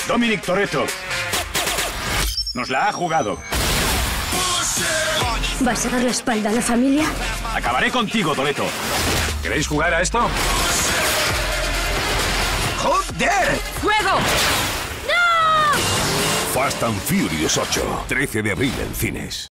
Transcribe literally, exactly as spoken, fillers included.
Dominic Toretto. Nos la ha jugado. ¿Vas a dar la espalda a la familia? Acabaré contigo, Toretto. ¿Queréis jugar a esto? ¡Joder! ¡Fuego! ¡No! Fast and Furious ocho, trece de abril en cines.